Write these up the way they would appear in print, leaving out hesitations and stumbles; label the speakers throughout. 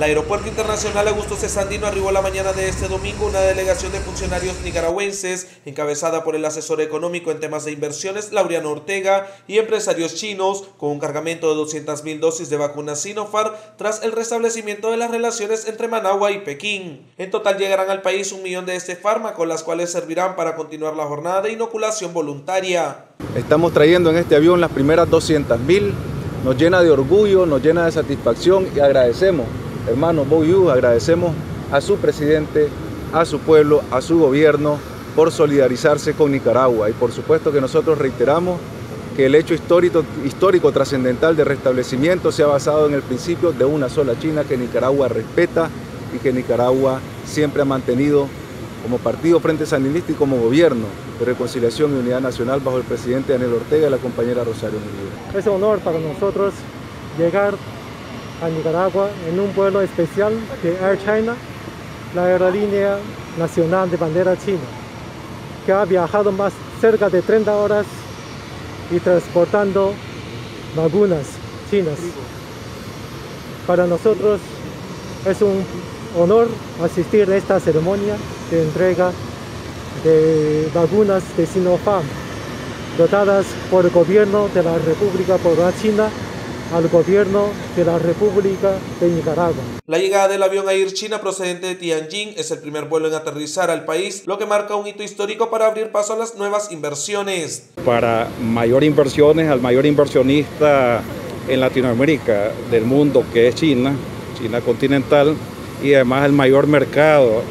Speaker 1: Al Aeropuerto Internacional Augusto C. Sandino arribó la mañana de este domingo una delegación de funcionarios nicaragüenses encabezada por el asesor económico en temas de inversiones, Laureano Ortega, y empresarios chinos con un cargamento de 200,000 dosis de vacunas Sinopharm tras el restablecimiento de las relaciones entre Managua y Pekín. En total llegarán al país 1 millón de este fármaco, las cuales servirán para continuar la jornada de inoculación voluntaria.
Speaker 2: Estamos trayendo en este avión las primeras 200,000, nos llena de orgullo, nos llena de satisfacción y agradecemos, hermano Boyu, agradecemos a su presidente, a su pueblo, a su gobierno por solidarizarse con Nicaragua, y por supuesto que nosotros reiteramos que el hecho histórico trascendental de restablecimiento se ha basado en el principio de una sola China que Nicaragua respeta y que Nicaragua siempre ha mantenido como partido Frente Sandinista y como gobierno de reconciliación y unidad nacional bajo el presidente Daniel Ortega y la compañera Rosario Murillo.
Speaker 3: Es un honor para nosotros llegar a Nicaragua en un vuelo especial de Air China, la aerolínea nacional de bandera china, que ha viajado más cerca de 30 horas y transportando vacunas chinas. Para nosotros es un honor asistir a esta ceremonia de entrega de vacunas de Sinopharm, dotadas por el gobierno de la República Popular China al gobierno de la República de Nicaragua.
Speaker 1: La llegada del avión Air China procedente de Tianjin es el primer vuelo en aterrizar al país, lo que marca un hito histórico para abrir paso a las nuevas inversiones.
Speaker 4: Para mayor inversiones, al mayor inversionista en Latinoamérica del mundo, que es China continental, y además el mayor mercado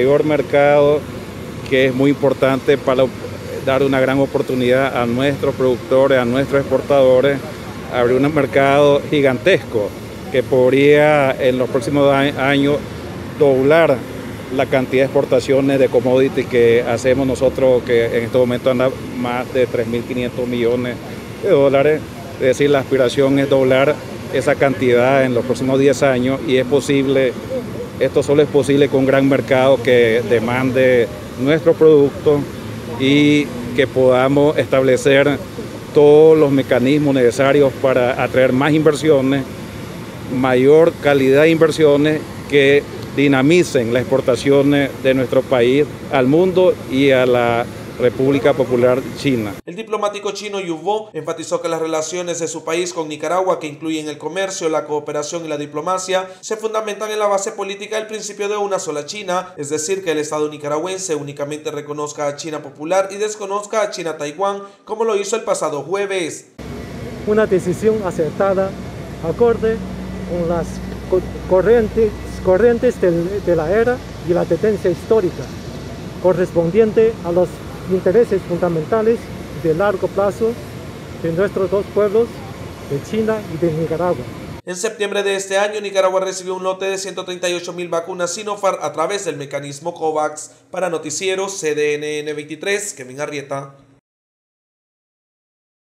Speaker 4: que es muy importante para dar una gran oportunidad a nuestros productores, a nuestros exportadores, abrir un mercado gigantesco que podría en los próximos años doblar la cantidad de exportaciones de commodities que hacemos nosotros, que en este momento anda más de 3.500 millones de dólares. Es decir, la aspiración es doblar esa cantidad en los próximos 10 años, y es posible, esto solo es posible con un gran mercado que demande nuestro producto y que podamos establecer todos los mecanismos necesarios para atraer más inversiones, mayor calidad de inversiones que dinamicen las exportaciones de nuestro país al mundo y a la República Popular China.
Speaker 1: El diplomático chino Yu Bo enfatizó que las relaciones de su país con Nicaragua, que incluyen el comercio, la cooperación y la diplomacia, se fundamentan en la base política del principio de una sola China, es decir, que el Estado nicaragüense únicamente reconozca a China Popular y desconozca a China Taiwán, como lo hizo el pasado jueves.
Speaker 3: Una decisión acertada, acorde con las corrientes de la era y la tendencia histórica, correspondiente a los intereses fundamentales de largo plazo de nuestros dos pueblos, de China y de Nicaragua.
Speaker 1: En septiembre de este año, Nicaragua recibió un lote de 138,000 vacunas Sinopharm a través del mecanismo COVAX. Para Noticieros CDNN 23, Kevin Arrieta.